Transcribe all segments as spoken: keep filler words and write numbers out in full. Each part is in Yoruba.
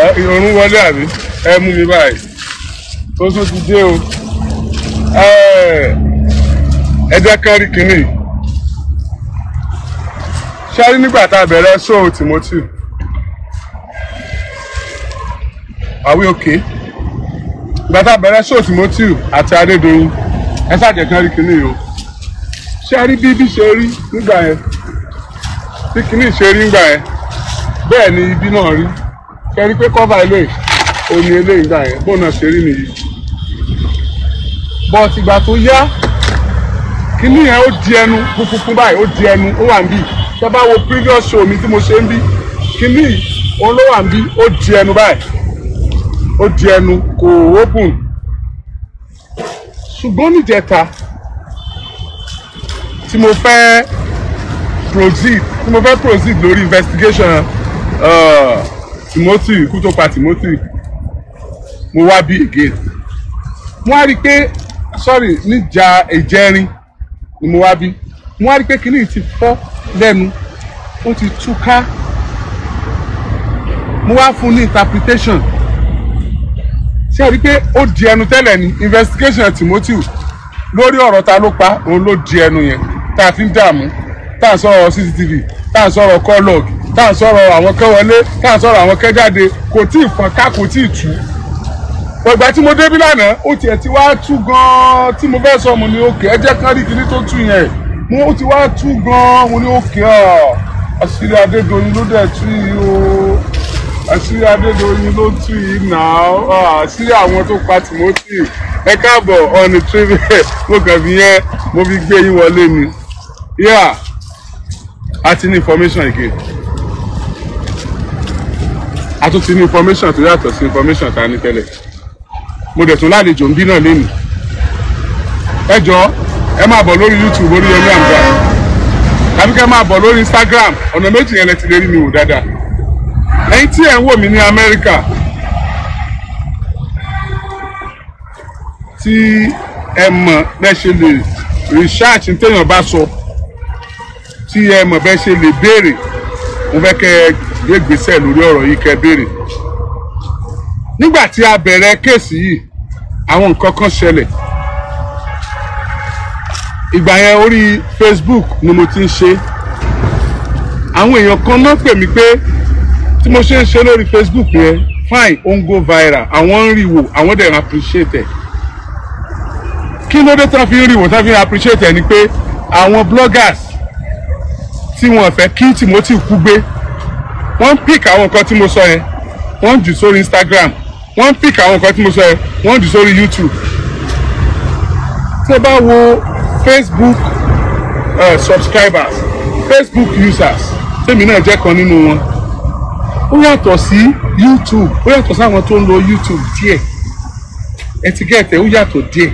ìrọ̀rùn wọlé àbí ẹ mú mi báyìí tó tún ti dé o ẹ jẹ́ ká rí kínní ṣáájú nígbà tá a bẹ̀rẹ̀ show Timothy are we okay ìgbà tá a bẹ̀rẹ̀ show Timothy àti Adédoyin ẹ ṣáàjẹ̀ kan rí kínní o ṣé a rí bí bí ṣe rí nígbà yẹn bí kínní ṣe rí nígbà yẹn bẹ́ẹ̀ ni ibi náà rí ṣe rí pé cover ilé omi eléyìí nígbà yẹn bóun náà ṣe rí nìyí but ìgbà tó yá kínní yẹn ó di ẹnu funfun báyìí ó di ẹnu ó wà ń bì tẹ́ bá wo previous show mi tí mo ṣe ń bí kínní òun ló wà ń bí ó di ẹnu báyìí ó di ẹnu kò open ṣùgbọ́n níjẹta tí mo fẹ́ proceed tí mo fẹ́ proceed lórí investigation uh, Timothy ikú tó pa Timothy mo wá bí again mo wá rí i pé sorry níjà ìjẹrin ni mo wá bí mo wá rí i pé kíní ti fọ́ lẹ́nu ó ti túká mo wá fún ní interpretation ṣé rí i pé ó di ẹnu tẹ́lẹ̀ ní investigation Timothy lórí ọ̀rọ̀ ta ló pa òun ló di ẹnu yẹn tá a fi ń dààmú tá a sọ̀rọ̀ C C T V tá a sọ̀rọ̀ call log tá a sọ̀rọ̀ àwọn kẹ́ wọlé tá a sọ̀rọ̀ àwọn kẹ́ jáde kò tí ì fọ́n ká kò tí ì tú. ìgbà tí mo débí lánàá ó tiẹ̀ ti wá tú gan-an tí mo fẹ́ sọ mo ní òkè ẹ jẹ́ kán rí kíní tó tú yẹn mo ó ti wá tú gan-an mo ní òkè ọ̀ àṣírí Adédoyin ló dẹ̀ tú yìí o àṣírí Adédoyin ló tú yìí náà àṣírí àwọn tó pa Timothy ẹ káàbọ̀ ọ̀nì trivia mo kàn fi yẹn mo fi gbé yín wọlé ni yeah àti ní information again a tún ti ní information tó yàtọ̀ sí information tá a ní tẹ́lẹ̀ mo dẹ̀ tún lálejò ń bí náà lẹ́nu ẹ jọ̀ọ́ ẹ máa bọ̀ lórí YouTube Oríyọmí Hamzat tàbí kẹ́ máa bọ̀ lórí Instagram ọ̀nà méjì yẹn lẹ ti lè rí mi wò dáadáa ẹ̀yin tí ẹ̀ ń wò mí ní Amẹ́ríkà tí ẹ mọ̀ bẹ́ẹ̀ ṣe lè research téèyàn bá sọ tí ẹ mọ̀ bẹ́ẹ̀ ṣe lè béèrè mo fẹ́ kẹ́ ẹ gbé gbèsè lórí ọ̀rọ̀ yìí kẹ́ ẹ béèrè nígbà tí a bẹ̀rẹ̀ kéèsì yìí àwọn nǹkan kan ṣẹlẹ̀ ìgbà yẹn orí Facebook ni mo ti ń ṣe àwọn èèyàn kan náà pè mí pé tí mo ṣe ń ṣe lórí Facebook yẹn fine ó ń go viral àwọn ń rí wò àwọn dẹ̀ ń appreciate ẹ̀ kí ló dé tán fi ń rí wò tán fi ń appreciate ẹ̀ ni pé àwọn bloggers tí wọ́n fẹ́ kí Timothy kú gbé wọ́n pick àwọn nǹkan tí mo sọ yẹn wọ́n jù sórí Instagram wọ́n pick àwọn nǹkan tí mo sọ yẹn wọ́n jù sórí YouTube tí ẹ bá wo Facebook uh, subscribers Facebook users tèmi náà jẹ́ kan nínú wọn ó yàtọ̀ sí YouTube ó yàtọ̀ sí àwọn tó ń lo YouTube díẹ̀ ẹ ti gẹ̀ẹ́tẹ̀ ó yàtọ̀ díẹ̀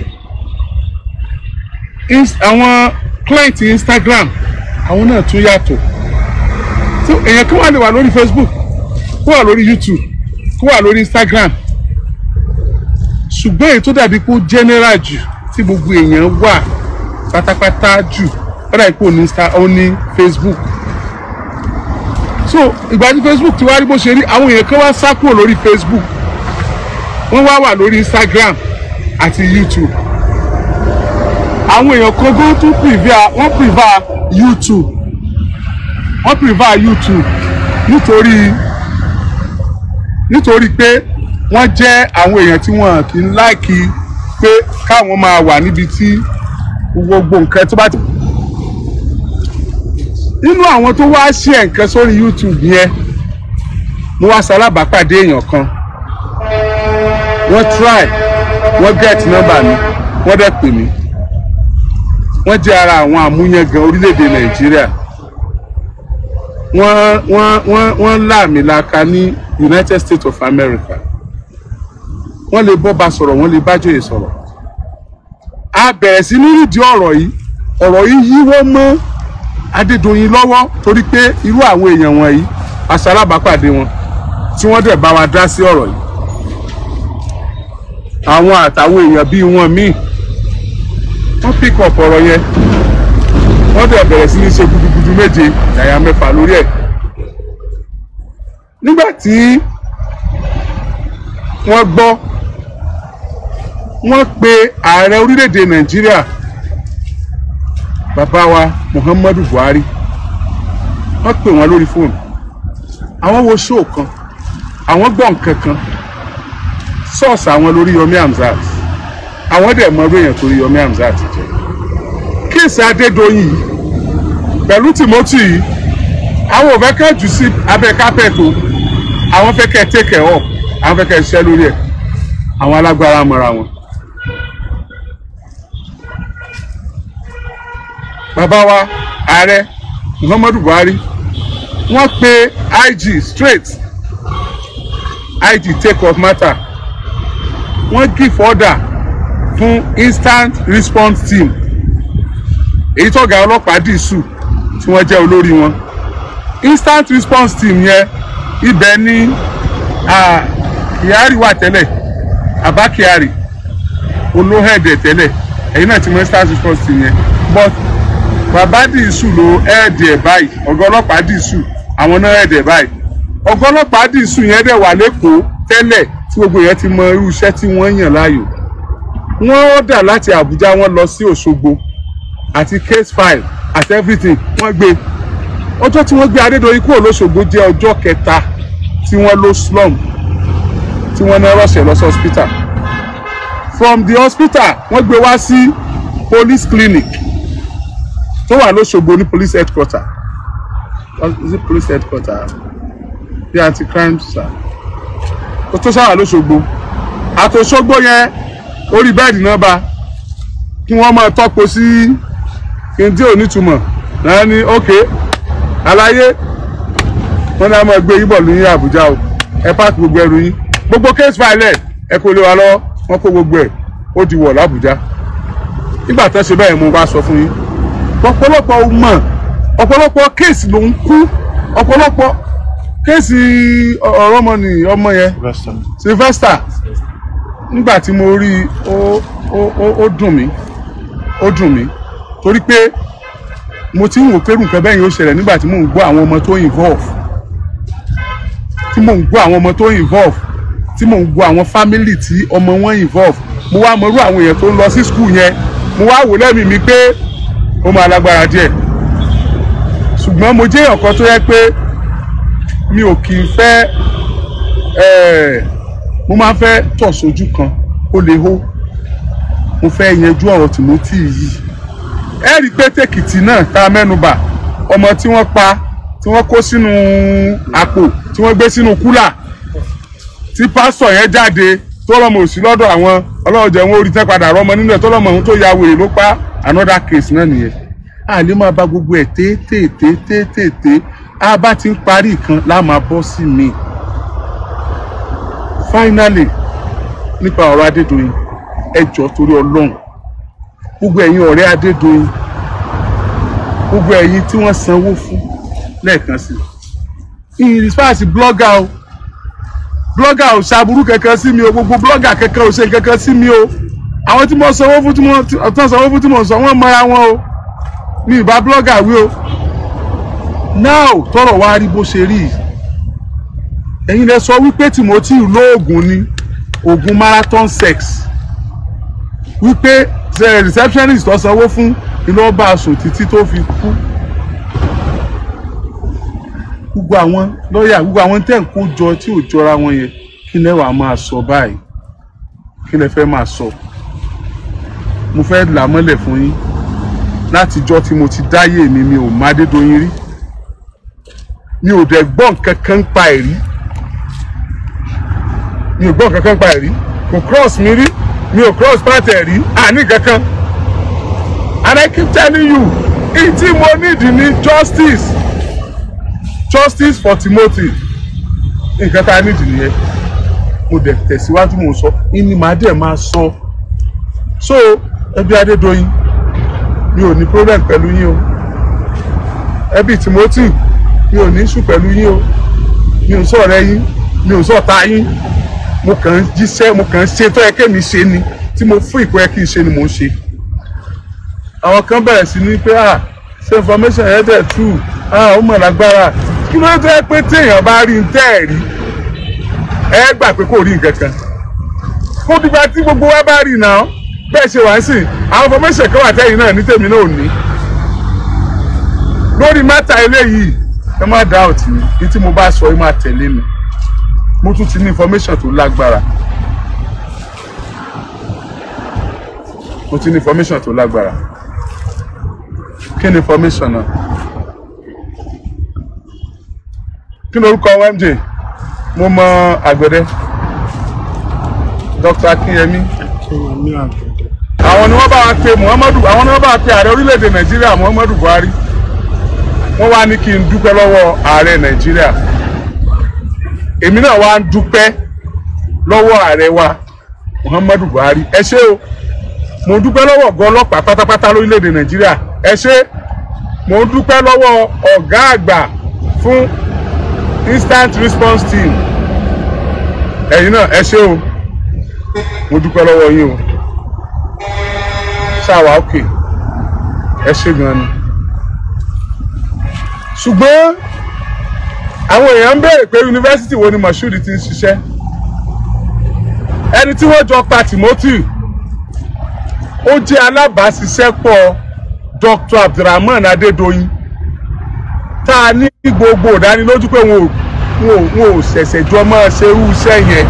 àwọn client Instagram àwọn náà tún yàtọ̀ so èèyàn kí wọ́n lè wà lórí Facebook kó wà lórí YouTube kó wà lórí Instagram ṣùgbọ́n èyí tó dàbí pé ó general jù tí gbogbo èèyàn wà pátápátá jù ó dàbí pé ó ní Facebook so ìgbà tí Facebook ti wá rí bó ṣe rí àwọn èèyàn kan wá sá kúrò lórí Facebook wọ́n wá wà lórí Instagram àti YouTube àwọn èèyàn kan gbọ́n tún prefer wọ́n prefer YouTube wọ́n prefer YouTube nítorí nítorí pé wọ́n jẹ́ àwọn èèyàn tí wọ́n kì í láìkí pé káwọn máa wà níbi tí gbogbo nǹkan tó bá ti. nínú àwọn tó wá ṣe nǹkan sórí YouTube yẹn mo wá ṣalábàápàdé èèyàn kan wọ́n try wọ́n get number mi wọ́n dẹ̀ pè mí wọ́n jẹ́ ara àwọn àmúyangàn orílẹ̀-èdè Nàìjíríà wọ́n wọ́n wọ́n wọ́n láàmìlaka ní United States of America wọ́n lè bọ́ bá sọ̀rọ̀ wọ́n lè bá jòyè sọ̀rọ̀ a bẹ̀rẹ̀ sí ní ìdí ọ̀rọ̀ yìí ọ̀rọ̀ yìí yíwọ́ mọ́ Adédoyin lọ́wọ́ torí pé irú àwọn èèyàn wọ̀nyí aṣalábàápàdé wọn tí wọ́n dẹ̀ bá wa dá sí ọ̀rọ̀ yìí àwọn àtàwọn èèyàn bíi wọn míì wọ́n pick up ọ̀rọ̀ yẹn wọ́n dẹ̀ bẹ̀rẹ̀ sí ní ṣe gudugudu méje yàyà mẹ́fà lórí ẹ̀ nígbà tí wọ́n gbọ́ wọ́n pe ààrẹ orílẹ̀-èdè Nàìjíríà bàbá wa Muhammadu Buhari wọ́n pè wọ́n lórí fóònù àwọn wo ṣóò kan àwọn gbọ́ nǹkan kan sọ́ọ̀sì àwọn lórí Yomi Hamzat àwọn dẹ̀ mọ orí èèyàn torí Yomi Hamzat jẹ́ kéèsì Adédoyin yìí pẹ̀lú Timothy yìí àwọn ò fẹ́ kẹ́ jù sí abẹ́ kápẹ́ẹ̀tì àwọn fẹ́ kẹ́ take care of àwọn fẹ́ kẹ́ ṣiṣẹ́ lórí ẹ̀ àwọn alágbára mọ́ra wọn. bàbá wa ààrẹ Muhammadu Buhari wọ́n pe I G straight I G take off matter wọ́n give order fún instant response team èyí tó ga ọlọ́pàá dìísù tí wọ́n jẹ́ olórí wọn instant response team yẹn ibẹ̀ ni Kyari wà tẹ́lẹ̀ Abba Kyari olóhẹ̀dẹ̀ tẹ́lẹ̀ ẹ̀yin náà ti mọ instant response team yẹn but bàbá dìísù ló ẹ̀ẹ́dẹ̀ báyìí ọ̀gá ọlọ́pàá dìísù àwọn náà ẹ̀ẹ́dẹ̀ báyìí ọ̀gá ọlọ́pàá dìísù yẹn dẹ̀ wà lẹ́kọ̀ọ́ tẹ́lẹ̀ tí gbogbo yẹn ti mọ irú iṣẹ́ tí wọ́n yàn láàyò wọ́n dà láti Àbújá wọ́n lọ sí Òṣogbo àti case file àti everything wọ́n gbé ọjọ́ tí wọ́n gbé Adédoyin kúrò lóṣogbo jẹ́ ọjọ́ kẹta tí wọ́n lọ slum tí wọ́n náà rọ̀ṣẹ̀ lọ sí hospital from the hospital wọ́n gbé wá sí police clinic tó wà lóṣogbo ní police headquarter is it police headquarter the anti-crime sir ó tó sáwà lóṣogbo àtòṣogbo yẹn orí bẹ́ẹ̀dì náà bá kí wọ́n máa tọ́po sí kìntì onítùmọ̀ náà ní ok àlàyé wọ́n náà máa gbé yín bọ̀ ní Àbújá o ẹ pààkì gbogbo ẹrù yín gbogbo case file ẹ kò lè wà lọ́wọ́ wọ́n kó gbogbo ẹ̀ ó di wọ̀ l'Àbújá nígbà tó ṣe bẹ́ẹ̀ mo bá sọ fún yín ọ̀pọ̀lọpọ̀ mọ̀ ọ̀pọ̀lọpọ̀ case ló ń kú ọ̀pọ̀lọpọ̀ case ọ̀rọ̀ ọmọ ni ọmọ yẹn Sylvester nígbà tí mo rí ó ó ó dùn mí ó dùn mí torí pé mo ti ń wò pé nǹkan bẹ́ẹ̀ yóò ṣẹlẹ̀ nígbà tí mò ń gbọ́ àwọn ọmọ tó involve tí mò ń gbọ́ àwọn ọmọ tó involve tí mò ń gbọ́ àwọn family tí ọmọ wọn involve mo wá mọ̀rú àwọn èèyàn tó ń lọ sí school yẹn mo wá wò lẹ́mìí mi pé ó máa lágbára díẹ̀ ṣùgbọ́n mo jẹ́ èèyàn kan tó yẹ pé mi ò kì í fẹ́ ẹ̀ẹ́ mo máa fẹ́ tọ̀ sójú kan ó lè hó mo fẹ́ yanjú ọ̀rọ̀ Timothy yìí ẹ rí i pé tèkìtì náà ká mẹ́nubà ọmọ tí wọ́n pa tí wọ́n kó sínú àpò tí wọ́n gbé sínú kúlà tí pásítọ̀ yẹn jáde tó lọ́mọ òsì lọ́dọ̀ àwọn ọlọ́ọ̀jẹ̀ wọn orí tẹ́ padà rọ́mọ nínú ẹ̀ tó lọ́mọ ohun tó ya wèrè ló pa another case náà nìyẹn a lè máa ba gbogbo ẹ̀ téètéètéètéèté a bá ti ń parí kan láà máa bọ́ sí mi finally nípa ọ̀rọ̀ Adédoyin ẹ jọ̀ọ́ torí Ọlọ́run gbogbo ẹ̀yin ọ̀rẹ́ Adédoyin gbogbo ẹ̀yin tí wọ́n sanwó fún lẹ́ẹ̀kan sí i ìrìsípàsì blogger o blogger ò ṣàbùrú kankan sí mi o gbogbo blogger kankan ò ṣe kankan sí mi o àwọn tí mo sanwó fún tí mo tán sanwó fún tí mo sọ wọ́n mọ́ra wọn o mi ìbá blogger wí o now tọrọ wá rí bó ṣe rí ẹ̀yin lẹ sọ wípé Timothy lóògùn ni oògùn marathon sex wípé receptionist tó sanwó fún iná ọba àsùn títí tó fi kú gbogbo àwọn lọ́ọ̀yà gbogbo àwọn tẹ̀ ń kó jọ tí ò jọra wọn yẹn kí lẹ wàá máa sọ báyìí kí lẹ fẹ́ máa sọ mo fẹ́ là mọ́lẹ̀ fún yín látijọ́ tí mo ti dáyé mi mi ò má Adédoyin rí mi ò dẹ̀ gbọ́ nǹkan kan pa ẹ̀ rí mi ò gbọ́ nǹkan kan pa ẹ̀ rí kò cross mi rí mi ò cross path ẹ̀ rí àní kankan and I keep telling you ìtí mo need ní justice justice for Timothy nǹkan tá a need nìyẹn mo dẹ̀ tẹ̀síwájú mo sọ ìní màá dẹ̀ máa sọ so ẹbí Adédoyin mi ò ní problem pẹ̀lú yín o ẹbí Timothy mi ò ní sùn pẹ̀lú yín o mi ò sọ̀rọ̀ yín mi ò sọ̀tá yín mo kàn ń jíṣẹ́ mo kàn ń ṣe tó yẹ kémi ṣe ni tí mo fún ìkó yẹ kí n ṣe ni mo ń ṣe àwọn kan bẹ̀rẹ̀ sí ní pé ah ṣe information yẹn dẹ̀ true ah ó mọ̀ lágbára kí ló dé pé téèyàn bá rí n tẹ́ ẹ̀ rí ẹ gbà pé kò rí nǹkan kan kó dìgbà tí gbogbo wa bá rí náà bẹ́ẹ̀ ṣe wá sí àwọn information kan wà tẹ́yìn náà ní tèmi náà ò ní lórí mátà eléyìí ẹ má doubt mi ní tí mo bá sọ ẹ má tẹ̀lé mi mo tún ti ní information tó lágbára mo ti ní information tó lágbára kí ni information náà kí ni orúkọ M J mo mọ àgbẹ̀dẹ Doctor Akinyemi Akinyemi àgbẹ̀dẹ àwọn ni wọ́n bá wa pe Muhammadu àwọn ni wọ́n bá wa pe ààrẹ orílẹ̀-èdè Nàìjíríà Muhammadu Buhari wọ́n wá ní kí n dúpẹ́ lọ́wọ́ ààrẹ Nàìjíríà èmi náà wá ń dúpẹ́ lọ́wọ́ ààrẹ wa Muhammadu Buhari ẹ ṣé o mo dúpẹ́ lọ́wọ́ ọ̀gá ọlọ́pàá pátápátá lórílẹ̀-èdè Nàìjíríà ẹ ṣé mo dúpẹ́ lọ́wọ́ ọ̀gá àgbà fún instant response team ẹ̀yin náà ẹ ṣé o mo dúpẹ́ lọ́wọ́ yín o ṣáwa òkè ẹ ṣé gan ni ṣùgbọ́n àwọn èèyàn ń béèrè pé yunifásitì wo ni Moshood ti ń ṣiṣẹ́ ẹni tí wọ́n jọ pa Timothy ó jẹ́ alábàáṣiṣẹ́pọ̀ Doctor Abdulrahman Adédoyin tá a ní gbogbo ìdánilójú pé wọn ò ṣẹ̀ṣẹ̀ jọ máa ṣe irú iṣẹ́ yẹn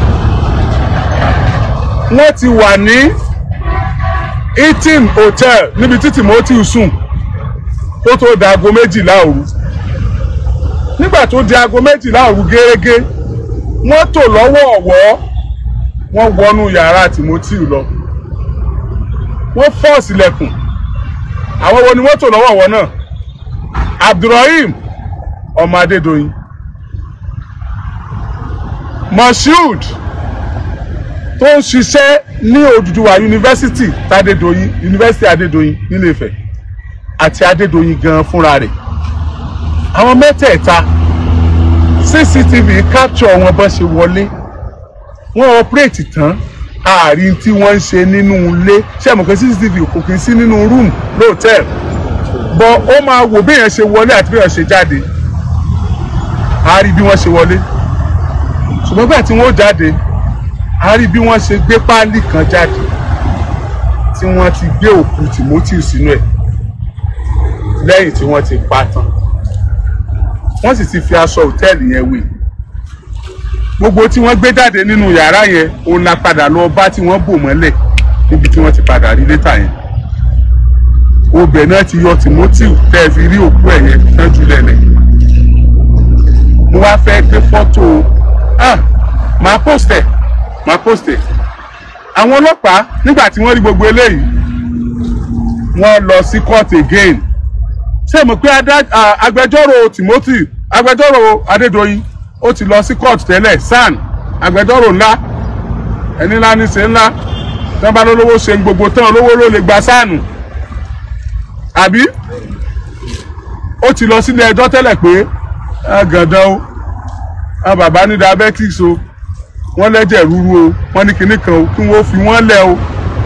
wọ́n ti wà ní Hilton Hotel níbi tí Timothy sùn tó tó di aago méjìlá òru nígbà tó di aago méjìlá òru gẹ́gẹ́ wọ́n tò lọ́wọ́ ọ̀wọ́ wọ́n wọnú yàrá Timothy lọ wọ́n fọ́ sílẹ̀kùn àwọn wo ni wọ́n tò lọ́wọ́ ọ̀wọ́ náà Abdulrahim ọmọ Adédoyin Moshood tó ń ṣiṣẹ́ ní Odùduwà University tàdédoyin University Adédoyin nílé Ifẹ̀ àti Adédoyin gan fúnra rẹ̀ àwọn mẹ́tẹ̀ẹ̀ta C C T V capture wọn bó ṣe wọlé wọ́n operate tán ààrin tí wọ́n ń ṣe nínú ilé ṣé àmọ́ pé C C T V kò kì í sí nínú room lóòtẹ́ẹ̀l bọ́ ó máa wò bí èèyàn ṣe wọlé àti bí èèyàn ṣe jáde àárí bí wọ́n ṣe wọlé ṣùgbọ́n gbà tí wọ́n jáde àárí bí wọ́n ṣe gbé páálí kan jáde tí wọ́n ti gbé òkú Timothy sínú ẹ̀ lẹ́yìn tí wọ́n ti pa tán wọ́n sì ti fi aṣọ hòtẹ́ẹ̀lì yẹn wé gbogbo tí wọ́n gbé jáde nínú yàrá yẹn òun la padà lọ bá tí wọ́n bò mọ́lẹ̀ níbi tí wọ́n ti padà rí létà yẹn obẹ̀ náà ti yọ Timothy tẹ́ ẹ fi rí òkú ẹ̀ yẹn náà jù lẹ́lẹ̀ mo wá fẹ́ gbé fọ́tò ah máa post ẹ̀ máa post ẹ̀ àwọn ọlọ́pàá nígbà tí wọ́n rí gbogbo eléyìí wọ́n lọ sí court again ṣé mo pé agbẹjọ́rò Timothy agbẹjọ́rò Adédoyin ó ti lọ sí court tẹ́lẹ̀ san agbẹjọ́rò ńlá ẹni ńlá ní ṣe ńlá tí wọ́n bá lólówó ṣe gbogbo tán olówó ló lè gba sáànù àbí ó ti lọ sílé ẹjọ́ tẹ́lẹ̀ pé gàdán o àwọn bàbá ní diabetics o wọ́n lẹ́jẹ̀ rúru o wọ́n ní kinní kan o kí wọ́n fi wọ́n lẹ̀ o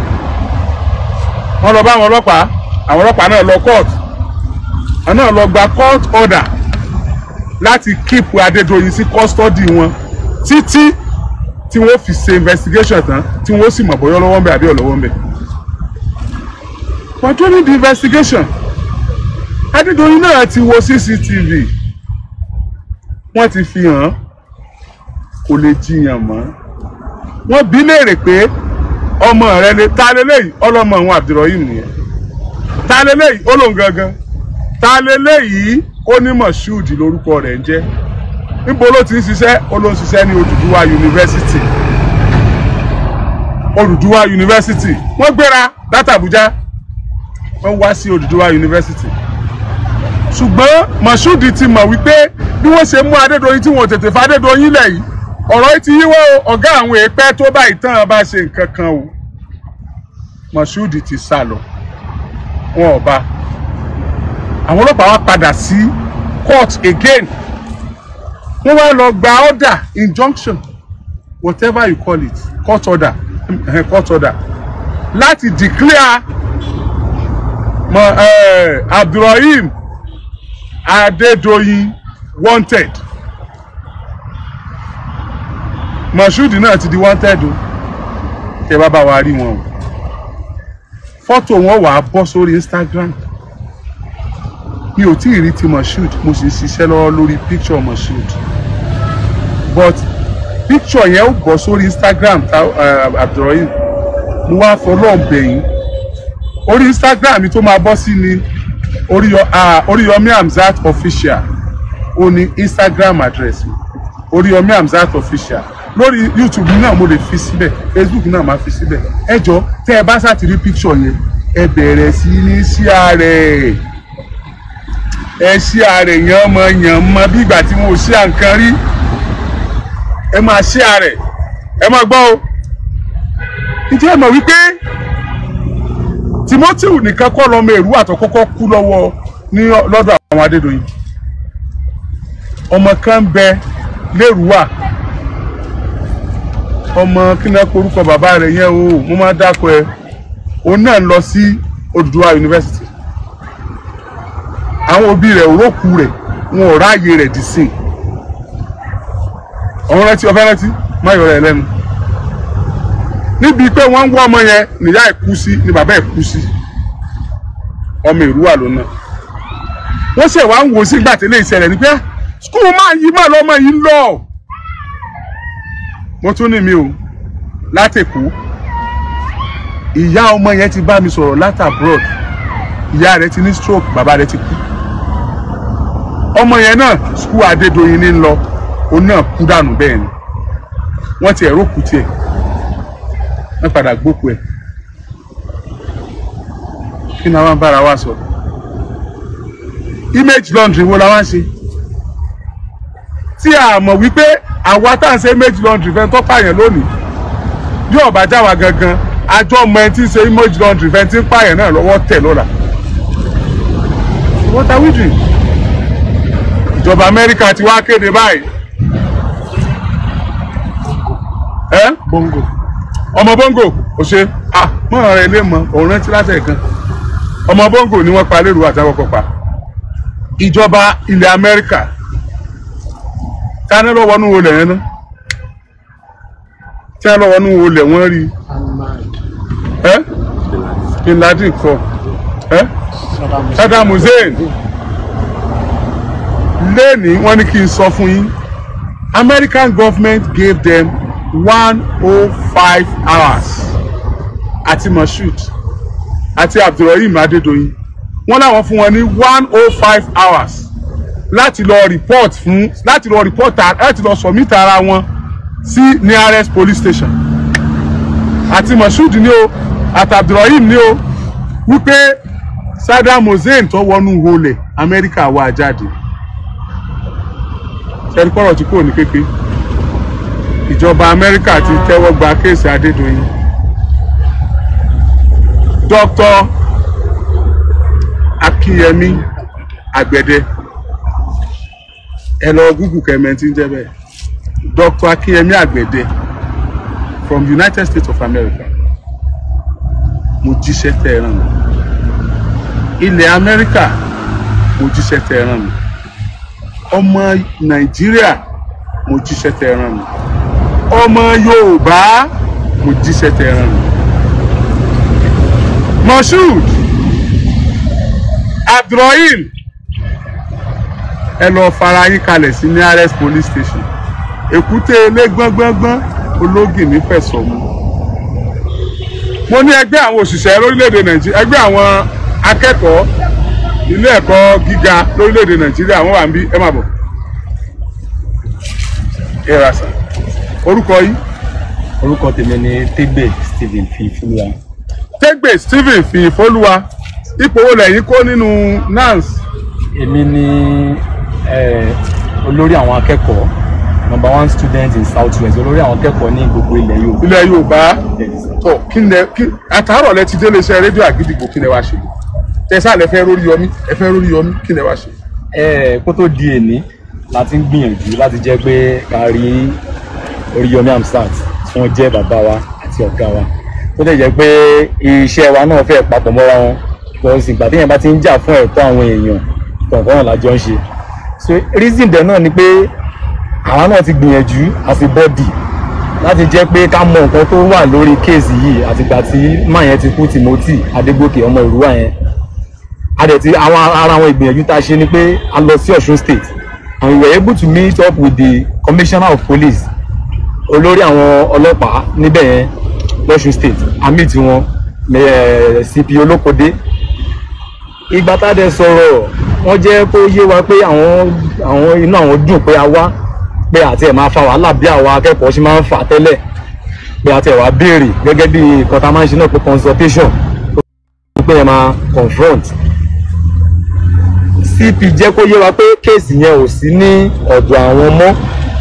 wọ́n lọ bá àwọn ọlọ́pàá àwọn ọlọ́pàá náà lọ court àwọn náà lọ gba court order láti keep Adédoyin sí custody wọn títí tí wọ́n fi ṣe investigation tán tí wọ́n sì mọ̀ bóyá ọlọ́wọ́ ń bẹ àbí ọlọ́wọ́ ń bẹ. But during the investigation Adédoyin náà ti wo C C T V wọ́n ti fi hàn kò lè jiyàn mọ́ wọ́n bi léèrè pé ọmọ rẹ lè ta lélẹ́yìí ọlọ́mọ àwọn Abdulrahim nìyẹn ta lélẹ́yìí ó lóun gangan ta lélẹ́yìí ó ní Moshood lórúkọ rẹ̀ ń jẹ́ níbo ló ti ń ṣiṣẹ́ ó ló ń ṣiṣẹ́ ní Odùduwà University Odùduwà University wọ́n gbéra láti Àbújá wọ́n wá sí Odùduwà University ṣùgbọ́n Moshood ti mọ̀ wípé bí wọ́n ṣe mú Adédoyin tí wọ́n tètè fa Adédoyin lẹ̀ yìí ọ̀rọ̀ yìí ti yíwọ́ ọ̀gá àwọn èèpẹ́ tó báyìí tán bá ṣe nǹkan kan o Moshood ti sá lọ wọn ò bá àwọn ọlọ́pàá wá padà sí court again wọ́n wá lọ gba order injunction whatever you call it court order court order láti declare uh, Abdulrahim Adédoyin wanted Moshood náà ti di wanted o kẹ́ bá bá wa rí wọn o fọ́tò wọn wà á bọ́ sórí Instagram mi ò tí ì rí ti Moshood mo sì ń ṣiṣẹ́ lọ́wọ́ lórí picture Moshood but picture yẹn ó bọ́ sórí Instagram ta Abdulrahim mo wá fọlọ́ọ̀ bẹ̀yìn orí Instagram mi tó máa bọ́ sí ni Oríyọmí Hamzat official ó ní Instagram address mi Oríyọmí Hamzat official lórí YouTube náà mo lè fi síbẹ̀ Facebook náà máa fi síbẹ̀ ẹ jọ tẹ́ ẹ bá sá ti rí picture yẹn ẹ bẹ̀rẹ̀ sí ní share rẹ̀ ẹ share rẹ̀ yàn mọ yàn mọ bí ìgbà tí mo share nǹkan rí ẹ máa share rẹ̀ ẹ máa gbọ́ o ǹjẹ́ ẹ mọ̀ wípé Timothy nìkan kọ́ lọ́mọ èrú àtọ̀kọ́kọ́ kú lọ́wọ́ ní lọ́dọ̀ àwọn Adédoyin ọmọ kan bẹ lérúwà ọmọ kí ni orúkọ bàbá rẹ̀ yẹn o mo máa dákọ ẹ òun náà lọ sí Odùduwà University àwọn òbí rẹ̀ òrókù rẹ̀ wọn ò ráàyè rẹ̀ dì sí ọ̀hún rántí ọ̀fẹ́ rántí má yọ rẹ̀ lẹ́nu níbi pé wọ́n ń wọ́ ọmọ yẹn níyà ẹ̀ kú sí ni bàbá ẹ̀ kú sí ọmọ Èrúwà ló náà wọ́n ṣe wá ń wò sí gbà tẹ́lẹ̀ ìṣẹ̀lẹ̀ ní pé skul máa yí má lọ́mọ yìí lọ mo tún ní mi o látẹ̀kọ́ ìyá ọmọ yẹn ti bá mi sọ̀rọ̀ láti abroad ìyá rẹ̀ ti ní stroke bàbá rẹ̀ ti kú ọmọ yẹn náà skul Adédoyin ní lọ òun náà kú dànù bẹ́ẹ̀ ni wọ́n ti ẹ̀rọ kù tiẹ̀ wọ́n padà gbókù ẹ̀ kí ni àwọn bára wa sọ image laundry wo la wá ń ṣe tí a mọ̀ wípé àwa tá à ń ṣe image laundry fẹ́ tó pààyàn lónìí bí ọ̀bá já wa gangan àjọ ọmọ ẹni tí ń ṣe image laundry fẹ́ tí ń pààyàn náà lọ́wọ́ tẹ̀ lọ́la what are we doing? Ìjọba Amẹ́ríkà ti wá kéde báyìí ẹ́ bongo ọmọ bongo ò ṣe ah mọ̀ràn rẹ̀ lé mọ́ òun rántí látẹ̀ kan ọmọ bongo ni wọ́n pa lérò àtàwọ̀kọ̀ pa ìjọba ilẹ̀ Amẹ́ríkà tani lọ́wọ́ nú olè yẹn náà tí wọ́n lọ́wọ́ nú olè wọ́n rí ẹ́ Bin Laden kọ ẹ́ Saddam Hussein lẹ́ni wọ́n ní kí n sọ fún yín American government gave them one oh five hours àti Moshood àti Abdulrahim Adédoyin wọ́n láwọn fún wọn ní one oh five hours láti lọ report fún láti lọ report láti lọ submit ara wọn sí nearest police station àti Moshood ní o àti Abdulrahim ní o wípé Saddam Hussein tó wọnú olè Amẹ́ríkà wá jáde ṣẹ́ríkọ́rọ̀ tí kò ní kékeré ìjọba Amẹ́ríkà ti tẹ́wọ́ gba kéèsì Adédoyin Dr. Akínyẹmí Àgbẹ̀dẹ ẹ lọ Google kẹmẹntì ń jẹ́ bẹ́ẹ̀ Doctor Akínyẹmí Àgbẹ̀dẹ from United States of America mo jíṣẹ́ tẹ́ ẹ ràn mí ilẹ̀ Amẹ́ríkà mo jíṣẹ́ tẹ́ ẹ ràn mí ọmọ Nàìjíríà mo jíṣẹ́ tẹ́ ẹ ràn mí ọmọ Yorùbá mo jíṣẹ́ tẹ́ ẹ ràn mí Moshood Abdulrahim ẹ lọ fara yín kalẹ̀ sí nearest police station èkúté ilé gbọ́ngbọ́ngbọ́n ológì ní fẹ̀sọ̀ mu mo ní ẹgbẹ́ àwọn òṣìṣẹ́ lórílẹ̀‐èdè Nàìjíríà ẹgbẹ́ àwọn akẹ́kọ̀ọ́ ilé ẹ̀kọ́ gíga lórílẹ̀‐èdè Nàìjíríà wọ́n wà ń bí ẹ má bọ̀ ẹ ra sà orúkọ yìí. orúkọ tèmi ni Tẹ́gbè Stephen Fìfólúwa. Tẹ́gbè Stephen Fìfólúwa ipò wo lẹ́yìn kó nínú nans. èmi ni olórí àwọn akẹ́kọ̀ọ́ number one student in South West olórí àwọn akẹ́kọ̀ọ́ ní gbogbo ilẹ̀ Yorùbá. ilẹ̀ Yorùbá tó kí ni àtàárọ̀ lẹ ti dé iléeṣẹ́ rédíò Àgídìgbò kí ni wàá ṣe tẹ̀sán lẹ fẹ́ rórí yọmí ẹ fẹ́ rórí yọmí kí ni wàá ṣe. ẹ kó tó di èní láti ń gbìyànjú láti jẹ́ pé ká rí Oríyọmí Hamzat tí wọ́n jẹ́ bàbá wa àti ọ̀gá wa tó lè jẹ́ pé iṣẹ́ wa náà fẹ́ papọ̀ mọ́ra wọn lọ́sìn ìgbà téèyàn bá ti ń jà fún ẹ̀tọ́ àwọn èèyàn kọ̀ọ̀kan náà lájọ ń ṣe so reason dẹ̀ náà ni pé àwọn náà ti gbìyànjú as a body láti jẹ́ pé ká mọ nǹkan tó wà lórí kéèsì yìí àtìgbà tí máa yẹn ti kú Timothy Adégòkè ọmọ Ìrúwà yẹn. A dẹ̀ ti àwọn ara àwọn ìgbìyànjú tá a ṣe ni pé a lọ sí Ọ̀ṣun state and we were able to meet up with the commissioner of police, olórí àwọn ọlọ́pàá níbẹ̀ yẹn lọ́ṣun state, a meet wọn C P Olókòdé. Ìgbà tá a dẹ̀ sọ̀rọ̀ wọ́n jẹ́ kó yé wa pé àwọn àwọn inú àwọn dùn pé a wá pé àti ẹ̀ máa fa wàhálà bí àwọn akẹ́kọ̀ọ́ ṣe máa ń fà tẹ́lẹ̀, pé àti ẹ̀ wá béèrè gẹ́gẹ́ bí nǹkan tá a máa ń ṣe náà pé consultation pé ẹ̀ máa confront. C P jẹ́ kó yé wa pé kéèsì yẹn ò sí ní ọ̀dọ̀ àwọn mọ́,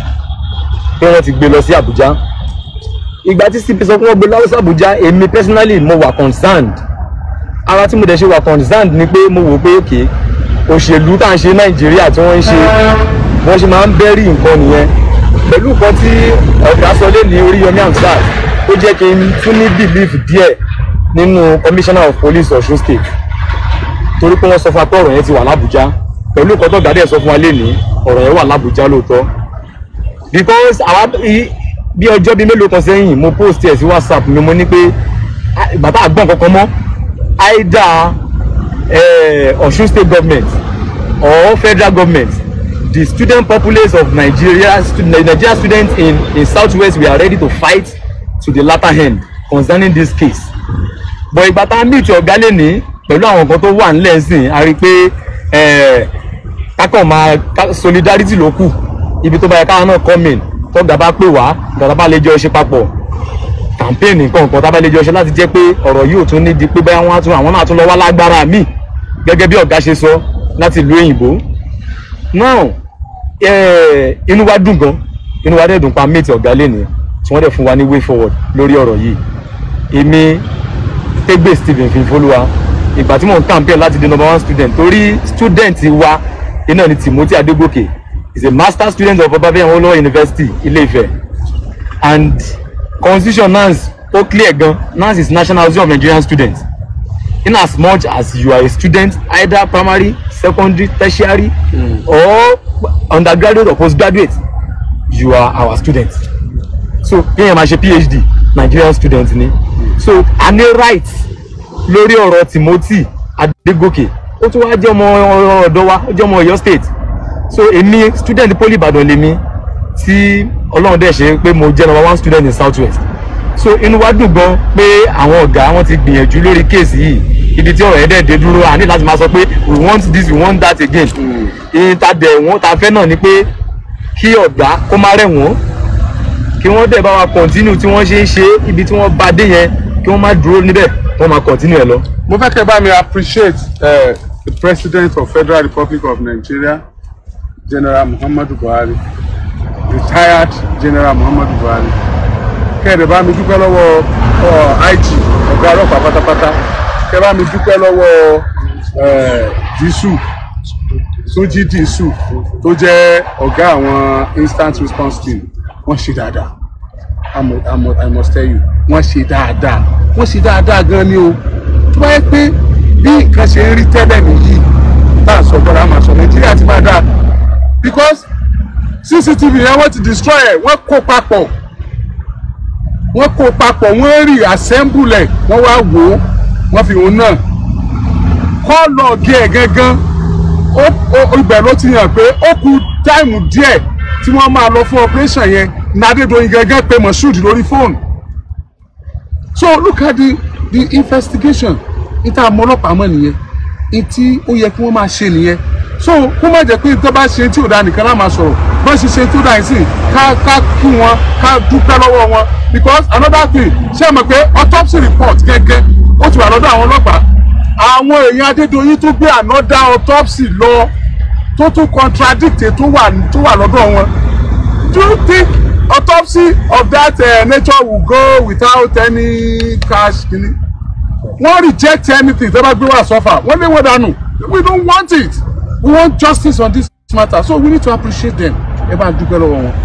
pé wọ́n ti gbé lọ sí Àbújá. Ìgbà tí C P sọ pé wọ́n gbé lọ sí Àbújá, èmi personally mo wà concerned. Ara tí mo dẹ̀ ṣe wà concerned ni pé mo wò pé òkè òṣèlú tá à ń ṣe Nàìjíríà tí wọ́n ń ṣe wọ́n ṣe máa ń bẹ́rì nǹkan nìyẹn. Pẹ̀lú nǹkan tí ọ̀gá sọ lé ní Oríyọmí Hamzat, ó jẹ́ kí n tún ní belief díẹ̀ nínú commissioner of police Ọ̀ṣun state, torí pé wọ́n sọ fún wa pé ọ̀rọ̀ yẹn ti wà l'Àbújá. Pẹ̀lú nǹkan tó gàdé ẹ̀ sọ fún wa lénìí, ọ̀rọ̀ yẹn wà l'Àbújá lóòótọ́. Because àwa bí ọjọ́ bíi mélòó kan sẹ́yìn mo post ẹ̀ sí WhatsApp mi, mo ní pé ìgbà tá a gbọ́n kankan mọ́ either Ọ̀ṣun state government or federal government, the student populace of Nigeria, Nigeria students in in Southwest, we are ready to fight to the latter end concerning this case. But ìgbà tá a meet ọ̀gá lénìí pẹ̀lú àwọn nǹkan tó wà nílẹ̀ ńsìn, a rí i pé kákan máa solidarity ló kù, ibi tó bá yẹ káwọn náà come in, tọ́gà bá pè wá, tọ́gà bá lè jọ ṣe papọ̀ campaign nǹkan nǹkan tá a bá lè jọ ṣe láti jẹ́ pé ọ̀rọ̀ yìí ò tún ní di pé báyà wọ́n á tún àwọn náà tún lọ wá lágbára míì gẹ́gẹ́ bí ọ̀gá ṣe sọ láti ìlú òyìnbó. Now inú wa dùn gan, inú wa dẹ̀ dùn pa mate ọ̀gá lénìí tí wọ́n dẹ̀ fún wa ní way forward lórí ọ̀rọ̀ yìí. Èmi Tẹ́gbẹ́ Stephen Fífolúwa, ìgbà tí mò ń campaign láti di number one student, torí student wa iná ni Timothy Adégòkè is a master student of Obafemi Awolowo University Ilé-Ifẹ̀, and constitution N A S ó clear gan. N A S is National Association of Nigerian Students. In as much as you are a student, either primary, secondary, tertiary, mm. or undergraduate or postgraduate, you are our student. So kéèyàn máa ṣe PhD, Nigerian student ni. So a ní right lórí ọ̀rọ̀ Timothy Adégòkè. Ó tún wá jẹ́ ọmọ ọ̀dọ́ wa, ó jẹ́ ọmọ Ọ̀yọ́ state. So èmi student Poli Ìbàdàn lèmi tí Ọlọ́run dẹ̀ ṣe pé mo jẹ́ number one student in Southwest. So inú wa dùn gan pé àwọn ọ̀gá wọn ti gbìyànjú lórí kéèsì yìí, ibi tí ọ̀rọ̀ yẹn dẹ̀ dé dúró, a ní láti máa sọ pé we want this, we want that again. ìyẹn ta dẹ̀ wọ́n ta fẹ́ náà ni pé kí ọ̀gá kó má rẹ̀ wọ́n, kí wọ́n dẹ̀ bá wa continue tí wọ́n ṣe ń ṣe ibi tí wọ́n bá dé yẹn, kí wọ́n má dúró níbẹ̀, wọ́n máa continue ẹ̀ lọ. Mo fẹ́ kẹ́ bá mi appreciate uh, the President of Federal Republic of Nigeria, General Muhammadu Buhari, retired General Muhammadu Buhari. Kẹ́ẹ̀dẹ̀ bá mi dúpẹ́ lọ́wọ́ I G ọ̀gá ọlọ́pàá pátápátá. Kẹ́ẹ̀ bá mi dúpẹ́ lọ́wọ́ Dísù Túnjí Dísù tó jẹ́ ọ̀gá àwọn instant response team. Wọ́n ṣe dáadáa. I must tell you, wọ́n ṣe dáadáa. Wọ́n ṣe dáadáa gan ni o. Tó bá yẹ pé bí nǹkan ṣe ń rí tẹ́lẹ̀ nìyí, tá à ń sọ gbọ́dọ̀ àmà sọ Nàìjíríà ti máa dáa. Because C C T V yẹn wọ́n ti destroy ẹ̀, wọ́n kó papọ̀. Wọ́n kó papọ̀, wọ́n rí assemble ẹ̀, wọ́n wá wò ó, wọ́n fi òun náà. Kọ́ọ̀lù ọ̀gẹ́ ẹ̀ gangan, ibẹ̀ ló ti hàn pé ó kù táìmù díẹ̀ tí wọ́n máa lọ fún operation yẹn, ní Adédoyin gangan pé Moshood lórí fóònù. So look at the the investigation. Ìta àmọ́ ọlọ́pàá mọ̀ nìyẹn, ìtí ó yẹ kí wọ́n máa ṣe nìyẹn. So kó má jẹ́ pé tó bá ṣe tí ò dáa nìkan lá máa sọ̀rọ̀, bá ṣe ṣe tó dáa yìí sí ká ká kí wọn, ká dúpẹ́ lọ́wọ́ wọn. Because another thing, ṣé ẹ mọ̀ pé autopsy report gẹ́gẹ́ ó ti wà lọ́dọ̀ àwọn ọlọ́pàá. Àwọn èèyàn Adédoyin tó gbé another autopsy lọ tó tún contradict tó wà tó wà lọ́dọ̀ wọn. Do you think autopsy of that uh, nature will go without any cash? Wọ́n reject anything tó bá gbé wá sọ́fà, wọ́n lé wọ́n dànù. We don't want it. We want justice on this matter, so we need to appreciate them. Ẹ bá dúpẹ́ lọ́wọ́ wọn.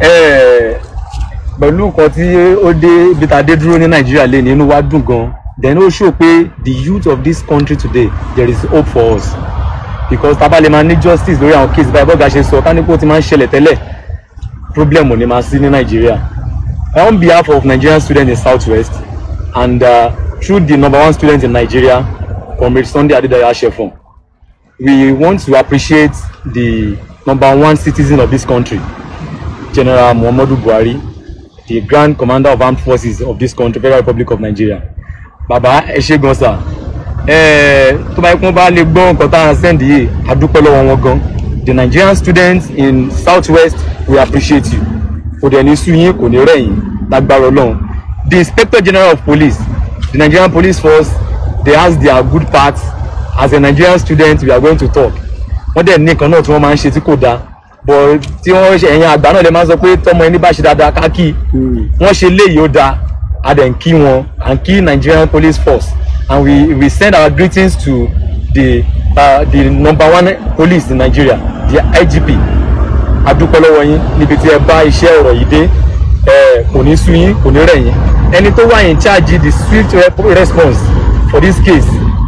Pẹ̀lú nǹkan tí ó dé ibi tá a dé dúró ní Nàìjíríà lé ní inú wa dùn gan. Then ó show pé the youth of this country today, there is hope for us. Because tábà lè máa ní justice lórí àwọn case báyìí bọ́gà ṣe sọ ká ní kó ti máa ń ṣẹlẹ̀ tẹ́lẹ̀, problem ò ní máa sí ní Nàìjíríà. On behalf of Nigerian students in Southwest and uh, through the number one student in Nigeria, Comrade Sunday Adedayo Ashefon, we want to appreciate the number one citizen of this country, General Muhammadu Buhari, the Grand Commander of Armed Forces of this country, Federal Republic of Nigeria. Baba, ẹ ṣé gan sir. Eh, tó bá yẹ bá lè gbọ́ nǹkan tá à ń send yìí, a dúpẹ́ lọ́wọ́ wọn gan. The Nigerian students in Southwest, we appreciate you. Kò dẹ̀ ní sú yín, kò ní rẹ̀ yín, lágbára Ọlọ́run. The Inspector General of Police, the Nigerian Police Force, they has their good parts. As a Nigerian student, we are going to talk. Wọ́n dẹ̀ ní nǹkan náà tí wọ́n máa ń ṣe tí kò dáa. But tí wọ́n ṣe ẹ̀yin àgbà náà lè máa sọ pé tọmọ ẹni bá ṣe dáadáa ká kí wọ́n ṣe léyìí ó dáa a dẹ̀ ń kí wọn and kí Nigerian Police Force, and we we send our greetings to the uh, the number one police in Nigeria, the I G P. Adúpẹ́ lọ́wọ́ yín níbi tí ẹ bá iṣẹ́ ọ̀rọ̀ yìí dé, ẹ kò ní sú yín kò ní rẹ̀ yín. Ẹni tó wà in charge the swift response for this case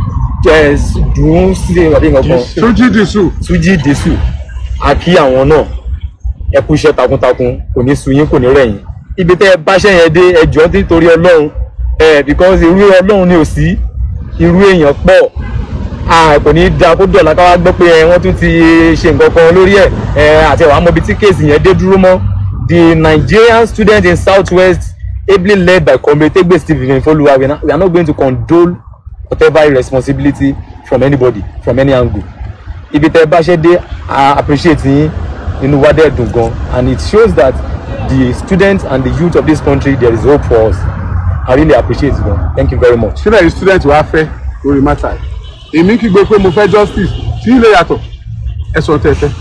dùn sí àbí nǹkan kan Túnjí Dìsù Túnjí Dìsù. A kí àwọn náà ẹ kú iṣẹ́ takuntakun, kò ní sú yín kò ní rẹ̀ yín. Ibi tẹ́ ẹ bá ṣẹ́ yẹn dé ẹ jọ̀ọ́ nítorí Ọlọ́run, ẹ because irú Ọlọ́run ni ò sí, irú èèyàn pọ̀, a kò ní da kó dọ̀la ká wá gbọ́ pé ẹ wọ́n tún ti ṣe nǹkan kan lórí ẹ̀ ẹ àti àwọn amọ̀bi tí kéèsì yẹn dé dúró mọ́. The Nigerian students in Southwest, ably led by Comrade Tegbe Stephen Foluwa, we are not going to condole whatever irresponsibility from anybody, from any angle. Ibi tẹ́ bá ṣe dé, I appreciate yín, inú wa dẹ̀ dùn gan, and it shows that the students and the youth of this country, there is hope for us. I really appreciate it gan. Thank you very much. Ṣé lẹ́yìn student wàá fẹ́ lórí matter yìí? Èmi kígbe pé mo fẹ́ justice tí ilé yàtọ̀ ẹ sọ tẹ́tẹ́.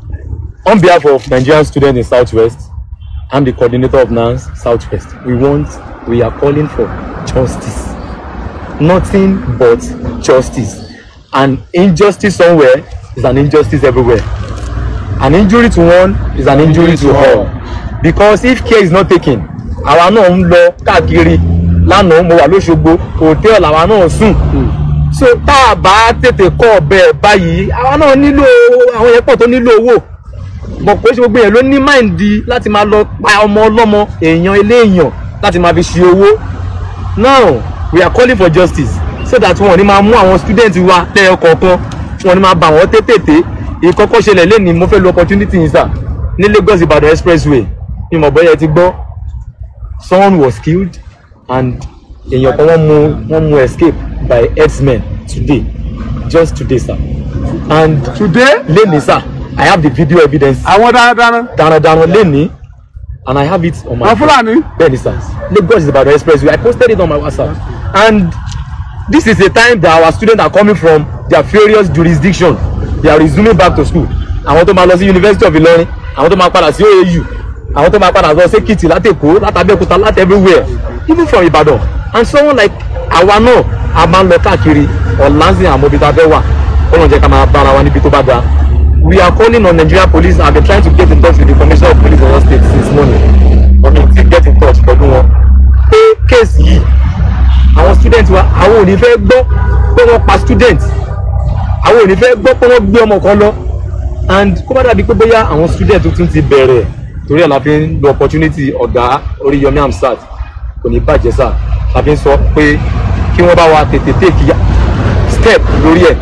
On behalf of Nigerian students in Southwest, I'm the coordinator of N A S Southwest. We want, we are calling for justice. Nothing but justice. An injustice somewhere is an injustice everywhere. An injury to one is an injury to all. Because if care is not taken, àwa náà ń lọ káàkiri lánàá mo wà lóṣogbo hòtẹ́ẹ̀lì àwa náà sùn. So tá a bá tètè kọ́ ọbẹ̀ báyìí àwa náà nílò àwọn yẹn pọ̀ tó nílò owó. Mọ̀ pé ṣe gbogbo yẹn ló ní máìndì láti máa lọ pa ọmọ ọlọ́mọ èèyàn eléèyàn láti máa fi ṣe owó. Now we are calling for justice so that wọn ní máa mú àwọn student wa lẹ́yọ kọ̀ọ̀kan, wọn ní máa bà wọ́n tètè. Ìkọ́kọ́ ṣẹlẹ̀ lẹ́ni mo fẹ́ lo opportunity yìí sà ní Lagos Ibadan expressway ní mo bọ́yẹ ti gbọ́ someone was killed and èèyàn kan wọ́n mú wọ́n mú escape by herdsmen today, just today sir, and Today? lẹ́ni sir I have the video evidence. Àwọn dáradára. Darandaran lẹ́ni and I have it on my Àwọn Fúlàní. bẹ́ẹ̀ni sir, Lagos Ibadan expressway, I posted it on my WhatsApp, and this is the time that our students are coming from their various jurisdiction. They are resuming back to school. Àwọn tó máa lọ sí University of Ilorin, àwọn tó máa padà sí O A U, àwọn tó máa padà lọ sí Èkìtì, láti Èkó, láti Abẹ́òkúta, láti everywhere, even from Ibadan. And someone like àwa náà a máa ń lọ káàkiri ọ̀làǹsìn àwọn ibi tá a fẹ́ wà, kó lóun jẹ́ ká máa bára wa níbi tó bá dáa. We are calling on Nigerian police. I have been trying to get in touch with the Commissioner of Police of Oyo State since morning, but we still get in touch pẹ̀lú wọn. Pé kéèsì yìí àwọn student wa àwọn ò ní fẹ́ gbọ́ pé wọ́n pa student, àwọn ò ní fẹ́ gbọ́ pé wọ́n gbé ọmọ kan lọ, and kó bá dàbí pé bóyá àwọn student tuntun ti bẹ̀rẹ̀ torí ẹ̀ la fi ń lo opportunity ọ̀gá Oríyọmí Hamzat kò ní bàjẹ́ sá la fi ń sọ pé kí wọ́n bá wa tètè take step lórí ẹ̀.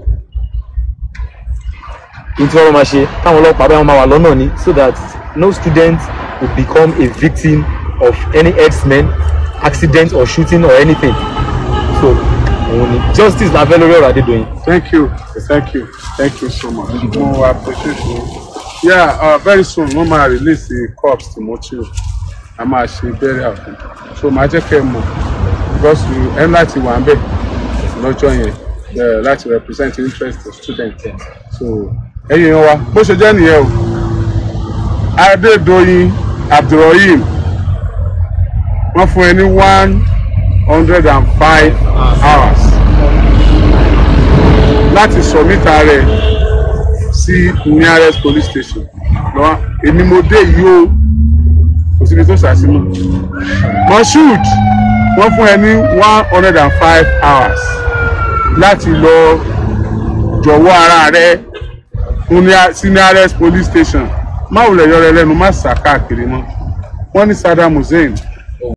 Ní tí wọ́n máa ṣe káwọn ọlọ́pàá bá wọn máa wà lọ́nà ni, so that no student will become a victim of any herdsmen, accident or shooting or anything. So justice la fẹ́ lórí ọ̀rọ̀ Adédoyin. Thank you, thank you, thank you so much. Mo appreciate you. Yeah, uh, very soon wọ́n máa release the corpse Timothy. A máa ṣe burial fún. So màá jẹ́ kẹ́ ẹ mọ̀ because ẹ láti wà ń bẹ̀ lọ́jọ́ yẹn láti represent interest of students. So ẹ̀yin wa bó ṣe jẹ́ nìyẹn o. Adédoyin Abdulrahim wọ́n fún ẹ ní one hundred and five hours láti submit rẹ̀ sí nearest police station. Lọ́wọ́ èmi mo dé yìí o kò síbi tó ṣàṣìmọ́. Moshood wọ́n fún ẹ ní one hundred and five hours láti lọ jọ̀wọ́ ara rẹ̀ fún sí nearest police station. Má wulẹ̀ yọrẹ lẹ́nu má sà káàkiri mọ́. wọ́n ní Saddam Hussein